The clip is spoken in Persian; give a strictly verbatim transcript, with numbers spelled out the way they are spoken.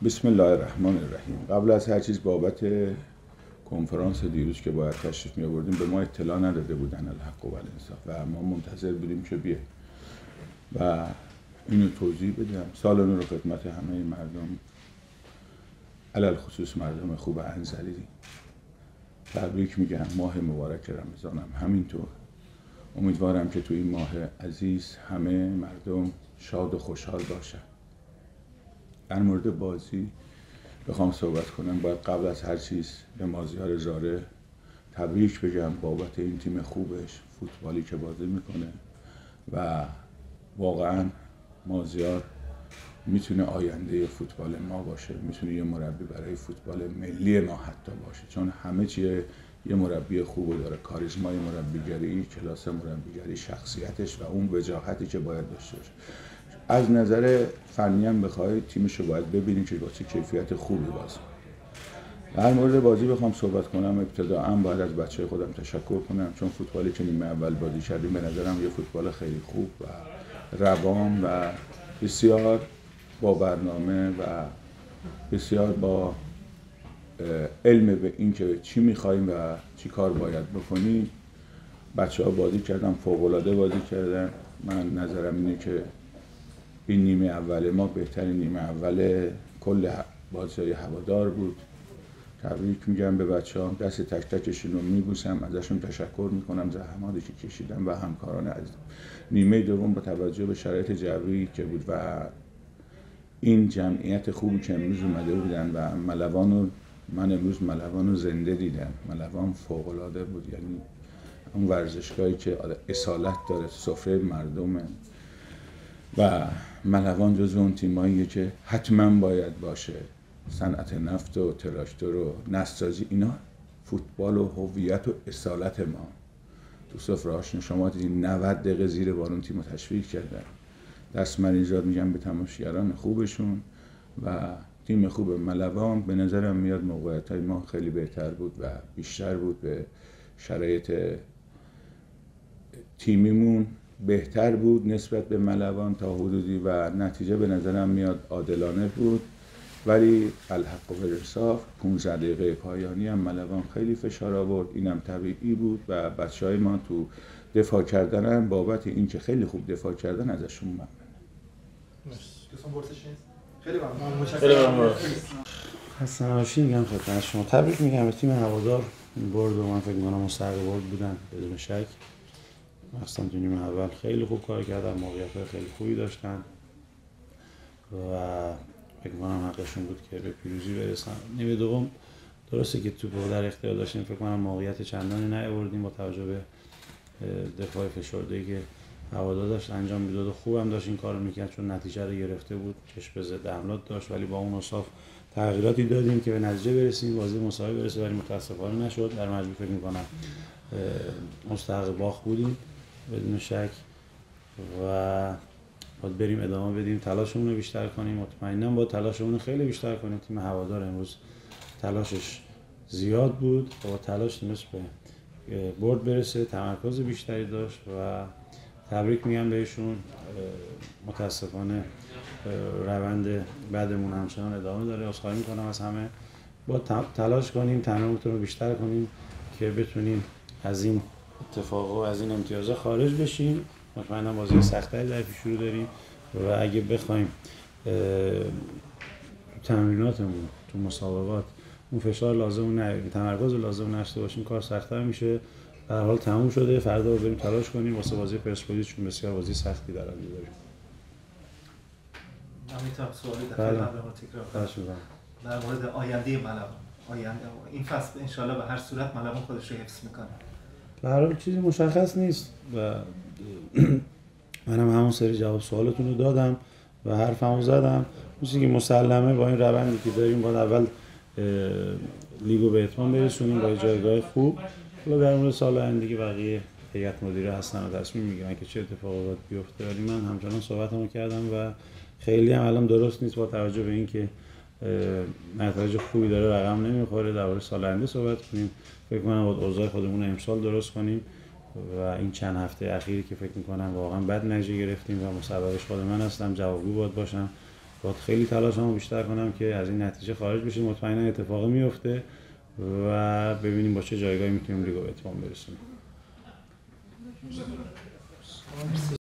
بسم الله الرحمن الرحیم. قبل از هر چیز بابت کنفرانس دیروز که باید تشریف می آوردیم به ما اطلاع نداده بودن الحق و الانصاف و ما منتظر بودیم که بیه و اینو توضیح بدم. سال نو رو خدمت همه مردم، علل خصوص مردم خوب انزلی تبریک میگم. ماه مبارک رمضانم همینطور. امیدوارم که تو این ماه عزیز همه مردم شاد و خوشحال باشن. در مورد بازی بخوام صحبت کنم باید قبل از هر چیز به مازیار زاره تبریک بگم بابت این تیم خوبش، فوتبالی که بازی میکنه و واقعا مازیار میتونه آینده فوتبال ما باشه، میتونه یه مربی برای فوتبال ملی ما حتی باشه، چون همه چیه یه مربی خوب داره، کاریزمای مربیگری، کلاس مربیگری، شخصیتش و اون وجاهتی که باید داشته باشه. از نظر فنی هم بخواید تیمش رو باید ببینید که با چه کیفیت خوبی بازی. در مورد بازی بخوام صحبت کنم ابتداءً باید از بچه خودم تشکر کنم، چون فوتبالی که نیمه اول بازی کردیم به نظرم یه فوتبال خیلی خوب و روان و بسیار با برنامه و بسیار با علم به این که چی می‌خوایم و چی کار باید بکنیم. بچه‌ها بازی کردن، فوق‌العاده بازی کردن. من نظرم اینه که این نیمه اول ما بهترین نیمه اول کل بازی‌های هوادار بود. تبریک میگم به بچه‌ها، دست تک تکشون رو میبوسم، ازشون تشکر میکنم زحماتی که کشیدن و همکاران عزیزم. نیمه دوم با توجه به شرایط جوی که بود و این جمعیت خوبی که امروز اومده بودن و ملوان رو من امروز ملوان رو زنده دیدم. ملوان فوق‌العاده بود، یعنی اون ورزشگاهی که اصالت داره، سفره مردمه و ملوان جزو اون تیماییه که حتما باید باشه. صنعت نفت و تراکتور و نساجی، اینا فوتبال و هویت و اصالت ما. تو سفره‌هاشون شما دیدید نود دقیقه زیر بارون تیمو تشویق کردن. دست من ایجاد میگم به تماشاگران خوبشون و تیم خوب ملوان. به نظرم میاد موقعیت‌های ما خیلی بهتر بود و بیشتر بود، به شرایط تیمیمون بهتر بود نسبت به ملوان تا حدودی و نتیجه به نظرم میاد عادلانه بود. ولی الحق و الانصاف پانزده دقیقه پایانی هم ملوان خیلی فشار آورد، اینم طبیعی بود و بچهای ما تو دفاع کردن بابت این که خیلی خوب دفاع کردن ازشون ممنونم. خیلی ممنون. خیلی ممنون. حسن آشی میگم خدمت شما. تبریک میگم به تیم هوادار. برد و من فکر می‌کنم مستحق برد بودن بدون شک. مثلا تو نیمه اول خیلی خوب کار کردن، موقعیت‌های خیلی خوبی داشتن و فکر کنم حقشون بود که به پیروزی برسن. نیمه دوم درسته که توپ رو در اختیار داشتیم، فکر کنم موقعیت چندانی نیاوردیم با توجه به دفاع فشرده‌ای که هوادار داشت انجام میداد و خوبم داشت این کارو میکرد، چون نتیجه رو گرفته بود، چشم به ضد حملات داشت، ولی با اون اوصاف تغییراتی دادیم که به نتیجه برسیم، بازی مساوی برسه، ولی متاسفانه نشد. در مجموع فکر می‌کنم مستحق باخت بودیم بدون شک و باید بریم ادامه بدیم، تلاشمون رو بیشتر کنیم. مطمئناً باید تلاشمون رو خیلی بیشتر کنیم. تیم هوادار امروز تلاشش زیاد بود و با تلاش تونست به برد برسه، تمرکز بیشتری داشت و تبریک میگم بهشون. متاسفانه روند بعدمون همچنان ادامه داره. عذرخواهی میکنم از همه. با تلاش کنیم، تمرینمون رو بیشتر کنیم که بتونیم از این اتفاقا و از این امتیازها خارج بشیم. مطمئنا بازی سخت‌تری در پیش رو داریم و اگه بخوایم تمریناتمون تو مسابقات اون فشار لازم نیاریم، تمرکز لازم نشته باشیم، کار سخت‌تر میشه. در حال تموم شده، فردا رو بریم تلاش کنیم واسه بازی پرسپولیس، چون بسیار بازی سختی در آینده داریم. من میتونم سوالی در خدمت تکرار کنم در مورد آینده ملوان. آینده این فصل ان شاءالله به هر صورت ملوان خودش رو حفظ میکنه. به هر حال چیزی مشخص نیست و منم همون سری جواب سوالتون رو دادم و حرفمو زدم. چیزی که مسلمه با این روندی که داریم باید اول لیگو به اتمام برسونیم با جایگاه خوب. حالا در مورد سال آینده دیگه بقیه هیئت مدیره هستن و تصمیم میگیرن که چه اتفاقی باید بیفته، ولی من همچنان صحبتمو کردم و خیلی هم الان درست نیست با توجه به اینکه نتایج خوبی داره رقم نمیخوره در مورد سال آینده صحبت کنیم. فکر کنم باید اوضاع خودمون رو امسال درست کنیم و این چند هفته اخیری که فکر میکنم واقعا بد نتیجه گرفتیم و مسببش خود من هستم، جوابگو باید باشم باید خیلی تلاشمو بیشتر کنم که از این نتیجه خارج بشیم. مطمئنا اتفاقی میفته و ببینیم با چه جایگاهی میتونیم لیگو به اتمام برسونیم.